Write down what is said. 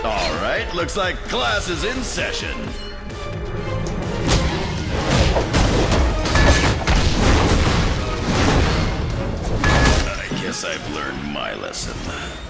All right, looks like class is in session. I guess I've learned my lesson.